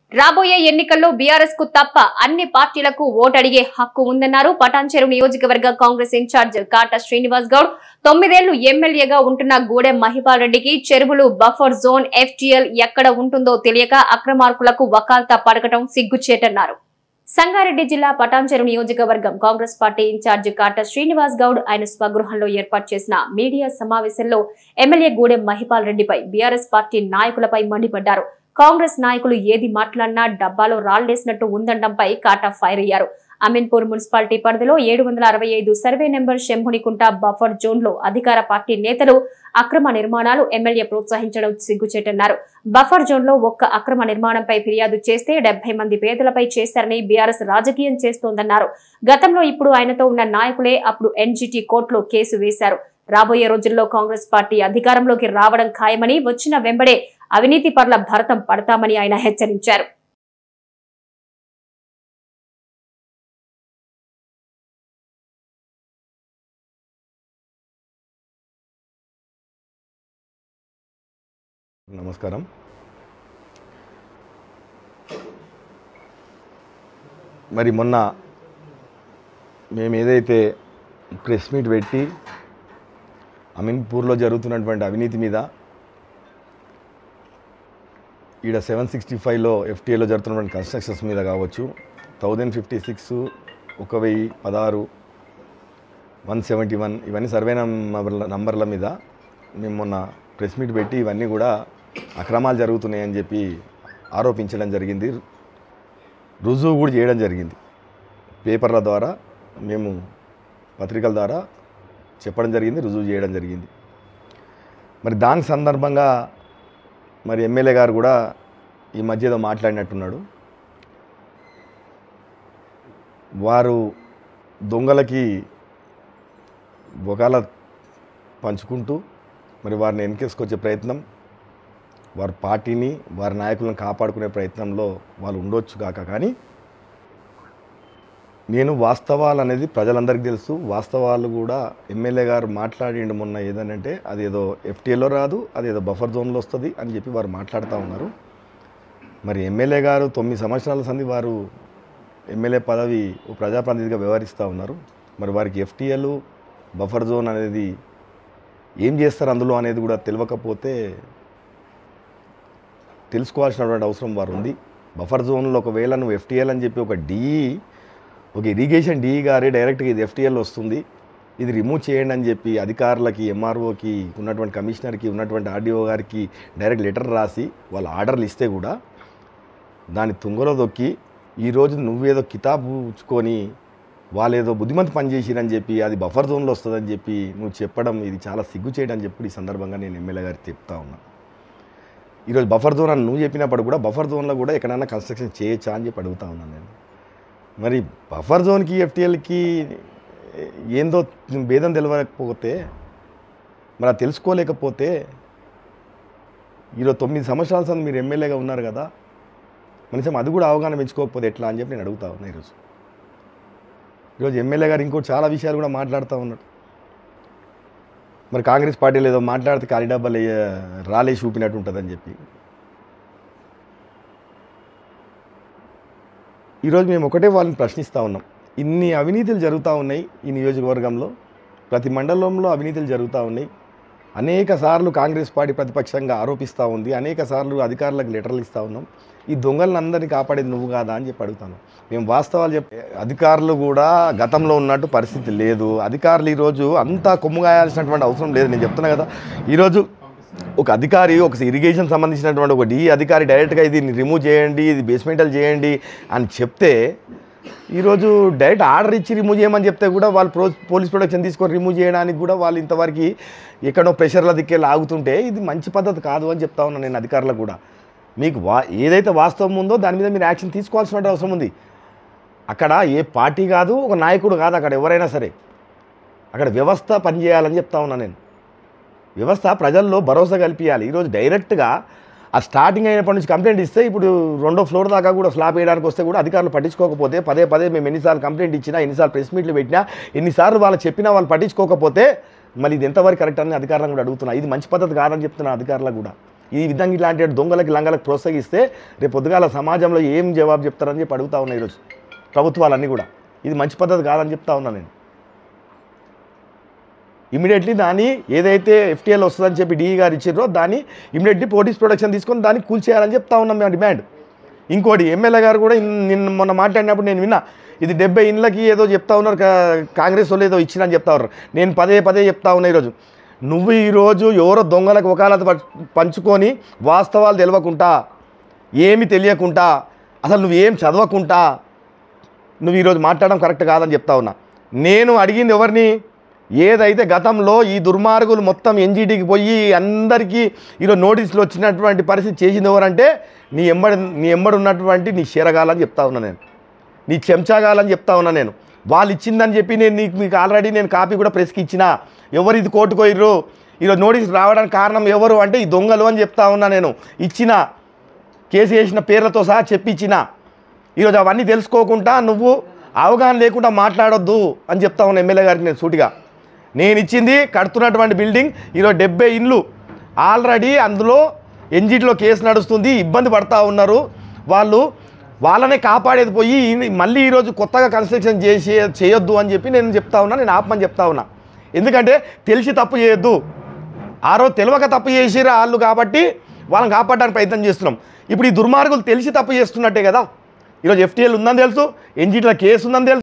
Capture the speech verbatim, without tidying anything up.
రాబోయే ఎన్నికల్లో బీఆర్ఎస్ కు తప్ప అన్ని పార్టీలకు ఓటు అడిగే హక్కు ఉందన్నారు పటాన్చెరు నియోజకవర్గ కాంగ్రెస్ ఇన్ఛార్జ్ కాటా శ్రీనివాస్ గౌడ్. తొమ్మిదేళ్లు ఎమ్మెల్యేగా ఉంటున్న గూడెం మహిపాల్ రెడ్డికి చెరువులు బఫర్ జోన్ ఎఫ్టీఎల్ ఎక్కడ ఉంటుందో తెలియక అక్రమార్కులకు వకాల్తా పడకటం సిగ్గుచేటన్నారు. సంగారెడ్డి జిల్లా పటాన్చెరు నియోజకవర్గం కాంగ్రెస్ పార్టీ ఇన్ఛార్జ్ కాటా శ్రీనివాస్ గౌడ్ ఆయన స్వగృహంలో ఏర్పాటు చేసిన మీడియా సమావేశంలో ఎమ్మెల్యే గూడెం మహిపాల్ రెడ్డిపై బీఆర్ఎస్ పార్టీ నాయకులపై మండిపడ్డారు. కాంగ్రెస్ నాయకులు ఏది మాట్లాడినా డబ్బాలో రాళ్లేసినట్టు ఉందనడంపై కాటా ఫైర్ అయ్యారు. అమీన్పూర్ మున్సిపాలిటీ పరిధిలో ఏడు వందల అరవై ఐదు survey number Shambhunikunta buffer zone లో అధికార పార్టీ నేతలు అక్రమ నిర్మాణాలు ఎమ్మెల్యే ప్రోత్సహించడం సిగ్గుచేటన్నారు. బఫర్ జోన్ లో ఒక్క అక్రమ నిర్మాణంపై ఫిర్యాదు చేస్తే డెబ్బై మంది పేదలపై చేశారని బీఆర్ఎస్ రాజకీయం చేస్తోందన్నారు. గతంలో ఇప్పుడు ఆయనతో ఉన్న నాయకులే అప్పుడు ఎన్జీటీ కోర్టులో కేసు వేశారు. రాబోయే రోజుల్లో కాంగ్రెస్ పార్టీ అధికారంలోకి రావడం ఖాయమని, వచ్చిన వెంబడే అవినీతి పట్ల భరతం పడతామని ఆయన హెచ్చరించారు. నమస్కారం. మరి మొన్న మేము ఏదైతే ప్రెస్ మీట్ పెట్టి అమీన్పూర్లో జరుగుతున్నటువంటి అవినీతి మీద, ఈడ సెవెన్ సిక్స్టీ ఫైవ్లో ఎఫ్టీఏలో జరుగుతున్నటువంటి కన్స్ట్రక్షన్స్ మీద కావచ్చు, థౌజండ్ ఫిఫ్టీ సిక్స్ ఒక వెయ్యి పదహారు వన్ సెవెంటీ వన్ ఇవన్నీ సర్వే నంబర్ల నంబర్ల మీద మేము మొన్న ప్రెస్ మీట్ పెట్టి ఇవన్నీ కూడా అక్రమాలు జరుగుతున్నాయని చెప్పి ఆరోపించడం జరిగింది. రుజువు కూడా చేయడం జరిగింది. పేపర్ల ద్వారా మేము పత్రికల ద్వారా చెప్పడం జరిగింది, రుజువు చేయడం జరిగింది. మరి దాని సందర్భంగా మరి ఎమ్మెల్యే గారు కూడా ఈ మధ్య ఏదో మాట్లాడినట్టున్నాడు. వారు దొంగలకి బొకాల పంచుకుంటూ మరి వారిని వెనకేసుకొచ్చే ప్రయత్నం, వారి పార్టీని వారి నాయకులను కాపాడుకునే ప్రయత్నంలో వాళ్ళు ఉండొచ్చు కాక, కానీ నేను వాస్తవాలు అనేది ప్రజలందరికీ తెలుసు. వాస్తవాలు కూడా ఎమ్మెల్యే గారు మాట్లాడిండు మొన్న ఏదనంటే అదేదో ఎఫ్టీఏలో రాదు, అదేదో బఫర్ జోన్లో వస్తుంది అని చెప్పి వారు మాట్లాడుతూ ఉన్నారు. మరి ఎమ్మెల్యే గారు తొమ్మిది సంవత్సరాల సంది వారు ఎమ్మెల్యే పదవి ఓ ప్రజాప్రతినిధిగా వ్యవహరిస్తూ ఉన్నారు. మరి వారికి ఎఫ్టీఏలు బఫర్ జోన్ అనేది ఏం చేస్తారు అందులో అనేది కూడా తెలియకపోతే తెలుసుకోవాల్సినటువంటి అవసరం వారు ఉంది. బఫర్ జోన్లో ఒకవేళ నువ్వు ఎఫ్టీఎల్ అని చెప్పి ఒక డిఈ ఒక ఇరిగేషన్ డిఈ గారే డైరెక్ట్గా ఇది ఎఫ్టీఎల్ వస్తుంది, ఇది రిమూవ్ చేయండి అని చెప్పి అధికారులకి, ఎంఆర్ఓకి, ఉన్నటువంటి కమిషనర్కి, ఉన్నటువంటి ఆర్డీఓ గారికి డైరెక్ట్ లెటర్ రాసి వాళ్ళు ఆర్డర్లు ఇస్తే కూడా దాన్ని తుంగలో దొక్కి ఈరోజు నువ్వేదో కితాబు ఉంచుకొని వాళ్ళు ఏదో బుద్ధిమంతి పని చేసిరని చెప్పి అది బఫర్ జోన్లో వస్తుందని చెప్పి నువ్వు చెప్పడం ఇది చాలా సిగ్గు చేయడం అని చెప్పి ఈ సందర్భంగా నేను ఎమ్మెల్యే గారికి చెప్తా ఉన్నా. ఈరోజు బఫర్ జోన్ అని నువ్వు చెప్పినప్పుడు కూడా బఫర్ జోన్లో కూడా ఎక్కడైనా కన్స్ట్రక్షన్ చేయొచ్చా అని చెప్పి అడుగుతా ఉన్నాను నేను. మరి బఫర్ జోన్కి ఎఫ్టీఎల్కి ఏందో భేదం తెలియకపోతే, మరి అది తెలుసుకోలేకపోతే ఈరోజు తొమ్మిది సంవత్సరాల సంది మీరు ఎమ్మెల్యేగా ఉన్నారు కదా, కనీసం అది కూడా అవగాహన పెంచుకోకపోతే ఎట్లా అని చెప్పి నేను అడుగుతా ఉన్నా. ఈరోజు ఈరోజు ఎమ్మెల్యే గారు ఇంకో చాలా విషయాలు కూడా మాట్లాడుతూ ఉన్నాడు. మరి కాంగ్రెస్ పార్టీలో ఏదో మాట్లాడితే ఖాళీ డబ్బాలు రాలే చూపినట్టు ఉంటుందని చెప్పి. ఈరోజు మేము ఒకటే వాళ్ళని ప్రశ్నిస్తూ ఉన్నాం. ఇన్ని అవినీతులు జరుగుతూ ఉన్నాయి ఈ నియోజకవర్గంలో, ప్రతి మండలంలో అవినీతులు జరుగుతూ ఉన్నాయి. అనేక సార్లు కాంగ్రెస్ పార్టీ ప్రతిపక్షంగా ఆరోపిస్తూ ఉంది, అనేక సార్లు అధికారులకు లెటర్లు ఇస్తూ ఉన్నాం. ఈ దొంగలను అందరినీ కాపాడేది నువ్వు కాదా అని చెప్పి అడుగుతాను. మేము వాస్తవాలు చెప్పి అధికారులు కూడా గతంలో ఉన్నట్టు పరిస్థితి లేదు. అధికారులు ఈరోజు అంతా కొమ్ముగాయాల్సినటువంటి అవసరం లేదు. నేను చెప్తున్నా కదా, ఈరోజు ఒక అధికారి ఒక ఇరిగేషన్ సంబంధించినటువంటి ఒక డి అధికారి డైరెక్ట్గా ఇది రిమూవ్ చేయండి, ఇది బేస్మెంటల్ చేయండి అని చెప్తే ఈరోజు డైరెక్ట్ ఆర్డర్ ఇచ్చి రిమూవ్ చేయమని చెప్తే కూడా వాళ్ళు ప్రో పోలీస్ ప్రొటెక్షన్ తీసుకొని రిమూవ్ చేయడానికి కూడా వాళ్ళు ఇంతవరకు ఎక్కడో ప్రెషర్ల దిక్కే లాగుతుంటే ఇది మంచి పద్ధతి కాదు అని చెప్తా ఉన్నాను నేను అధికారులకు కూడా. మీకు వా ఏదైతే వాస్తవం ఉందో దాని మీద మీరు యాక్షన్ తీసుకోవాల్సిన అవసరం ఉంది. అక్కడ ఏ పార్టీ కాదు, ఒక నాయకుడు కాదు, అక్కడ ఎవరైనా సరే అక్కడ వ్యవస్థ పనిచేయాలని చెప్తా ఉన్నాను నేను. వ్యవస్థ ప్రజల్లో భరోసా కల్పించాలి. ఈరోజు డైరెక్ట్గా ఆ స్టార్టింగ్ అయినప్పటి నుంచి కంప్లైంట్ ఇస్తే ఇప్పుడు రెండో ఫ్లోర్ దాకా కూడా స్లాబ్ వేయడానికి వస్తే కూడా అధికారులు పట్టించుకోకపోతే, పదే పదే మేము ఎన్నిసార్లు కంప్లైంట్ ఇచ్చినా, ఎన్నిసార్లు ప్రెస్ మీట్లు పెట్టినా, ఎన్నిసార్లు వాళ్ళు చెప్పినా వాళ్ళు పట్టించుకోకపోతే మళ్ళీ ఇది ఎంతవరకు కరెక్ట్ అని అధికారులను కూడా అడుగుతున్నా. ఇది మంచి పద్ధతి కాదని చెప్తున్నా అధికారులకు కూడా. ఈ విధంగా ఇలాంటి దొంగలకి లంగలకు ప్రోత్సహిస్తే రేపు పొద్దుగాల సమాజంలో ఏం జవాబు చెప్తారని చెప్పి అడుగుతా ఉన్నాయి ఈరోజు ప్రభుత్వాలన్నీ కూడా. ఇది మంచి పద్ధతి కాదని చెప్తా ఉన్నా నేను. ఇమీడియట్లీ దాన్ని ఏదైతే ఎఫ్టీఎల్ వస్తుందని చెప్పి డిఈ గారు ఇచ్చారో దాన్ని ఇమీడియట్లీ పోలీస్ ప్రొడక్షన్ తీసుకొని దాన్ని కూల్చేయాలని చెప్తా ఉన్నాం మేము డిమాండ్. ఇంకోటి ఎమ్మెల్యే గారు కూడా నిన్న మొన్న మాట్లాడినప్పుడు నేను విన్నా, ఇది డెబ్బై ఇండ్లకి ఏదో చెప్తా ఉన్నారు, కాంగ్రెస్ వాళ్ళు ఏదో ఇచ్చినని చెప్తా ఉన్నారు. నేను పదే పదే చెప్తా ఉన్నా ఈరోజు, నువ్వు ఈరోజు ఎవరో దొంగలకు వకాలత పంచుకొని వాస్తవాలు తెలియకుండా, ఏమి తెలియకుండా, అసలు నువ్వేం చదవకుండా నువ్వు ఈరోజు మాట్లాడడం కరెక్ట్ కాదని చెప్తా ఉన్నా. నేను అడిగింది ఎవరిని, ఏదైతే గతంలో ఈ దుర్మార్గులు మొత్తం ఎన్జీటీకి పోయి అందరికీ ఈరోజు నోటీసులు వచ్చినటువంటి పరిస్థితి చేసింది ఎవరంటే నీ ఎంబడి నీ ఎంబడి ఉన్నటువంటి నీ షేరగాలని చెప్తా ఉన్నా నేను, నీ చెంచాగాలని చెప్తా ఉన్నా నేను. వాళ్ళు ఇచ్చిందని చెప్పి నేను నీకు మీకు ఆల్రెడీ నేను కాపీ కూడా ప్రెస్కి ఇచ్చిన. ఎవరు ఇది కోర్టుకోయిర్రు, ఈరోజు నోటీసు రావడానికి కారణం ఎవరు అంటే ఈ దొంగలు అని చెప్తా ఉన్నా నేను. ఇచ్చిన కేసు వేసిన పేర్లతో సహా చెప్పించిన. ఈరోజు అవన్నీ తెలుసుకోకుండా నువ్వు అవగాహన లేకుండా మాట్లాడొద్దు అని చెప్తా ఉన్నా ఎమ్మెల్యే గారికి నేను సూటిగా. నేను ఇచ్చింది కడుతున్నటువంటి బిల్డింగ్ ఈరోజు డెబ్బై ఇండ్లు ఆల్రెడీ, అందులో ఎన్జిటిలో కేసు నడుస్తుంది, ఇబ్బంది పడతా ఉన్నారు వాళ్ళు. వాళ్ళనే కాపాడేది పోయి మళ్ళీ ఈరోజు కొత్తగా కన్స్ట్రక్షన్ చేసి చేయొద్దు అని చెప్పి నేను చెప్తా ఉన్నా. నేను ఆపమని చెప్తా ఉన్నా. ఎందుకంటే తెలిసి తప్పు చేయొద్దు. ఆ రోజు తెలియక తప్పు చేసిరా వాళ్ళు కాబట్టి వాళ్ళని కాపాడడానికి ప్రయత్నం చేస్తున్నాం. ఇప్పుడు ఈ దుర్మార్గులు తెలిసి తప్పు చేస్తున్నట్టే కదా. ఈరోజు ఎఫ్టీఎల్ ఉందని తెలుసు, ఎన్జిటిలో కేసు ఉందని తెలుసు.